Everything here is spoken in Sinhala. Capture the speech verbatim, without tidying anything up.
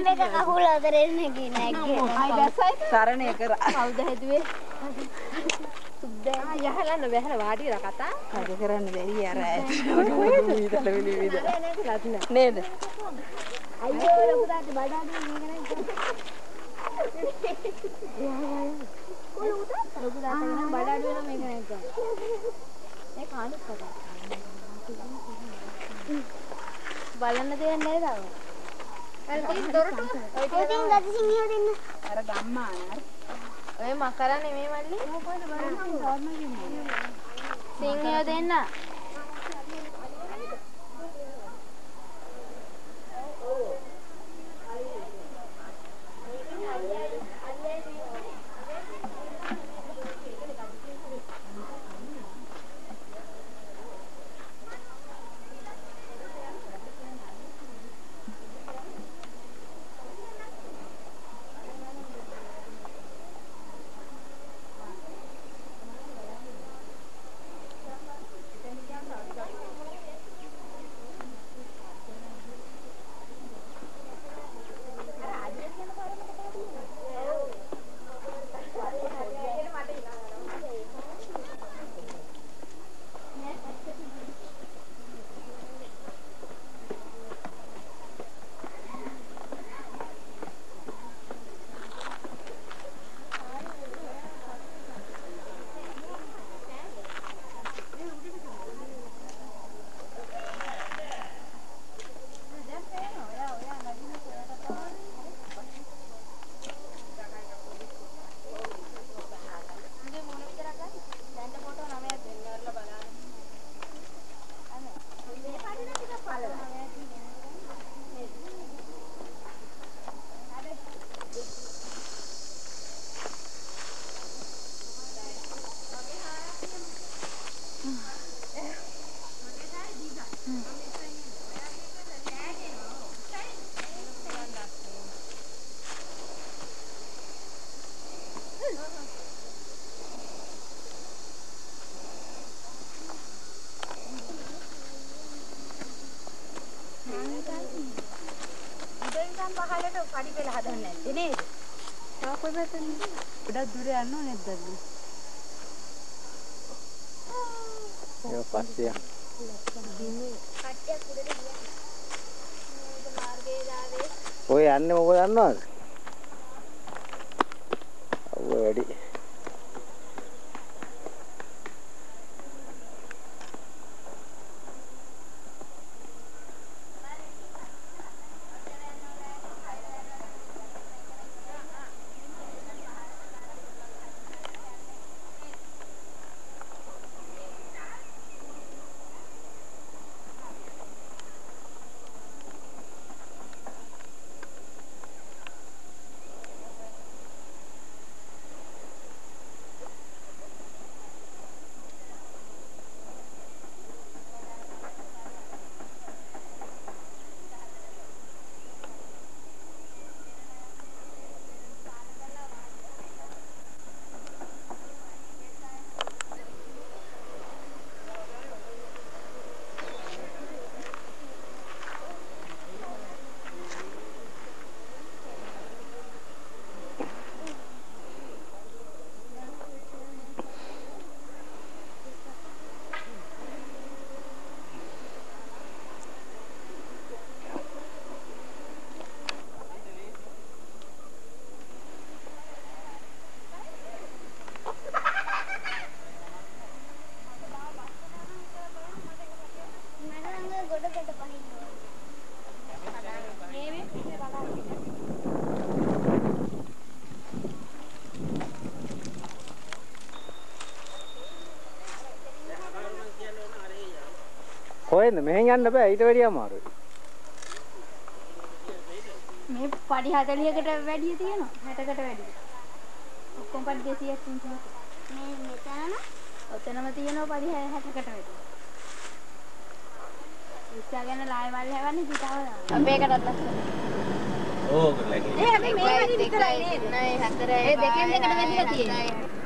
මේක කකුල අතරේ නැගී නැග්ගේ. ආයි දැස්සයිද? සරණය කරා. කවුද හැදුවේ? සුද්දා. ආ යහලන්න බැහැලා වාඩි වෙලා කතා. කඩ කරන්න බැරි අර විතර විලි විතර. නේද? අයියෝ ලොකු තාත්තා බඩාගෙන මේක නෑ. ලොකු තාත්තා ලොකු තාත්තා නම් බඩාඩු වෙන මේක නෑ ගා. ඒ කාණුත් කතා. බලන්න දෙයක් නෑ තාම. අර තියෙන දොරටුව. ඔය තියෙන ගති සිංහිය දෙන්න. අර ගම්මාන අර. ඔය මකරා නෙමෙයි මල්ලි. සිංහිය දෙන්න. පහලට පඩි පෙළ හදන්නේ නැත්තේ නේද? තා කොයි පැත්තෙන්ද? ගොඩක් දුර යන්න ඕනේ නැද්ද? ඒක පස්සේ. කට්ටියක් උඩට ගියා. මේක මාර්ගයේ දාවේ. ඔය යන්නේ මොකද දන්නවද? ඔය වැඩි. කොහෙන්ද මෙහෙන් යන්න බෑ ඊට වැඩිය අමාරුයි. මේ පඩි හතළිහකට වැඩිය තියෙනවා. හැටකට වැඩිය. ඔක්කොම පඩි දෙසීයක් තුන්සීයක්. මේ මෙතන ඔතනම තියෙනවා පඩි හැටකට වැඩිය. ඉස්සගෙන ලාය වල් හැවන්නේ පිටාව දානවා. අපේකටත් ලස්සනයි. ඕක ලැගි. ඒ හැබැයි මේ වැඩි විතරයි නේද? නෑ හතරයි. ඒ දෙකෙන් දෙකට වැදිලා තියෙන්නේ.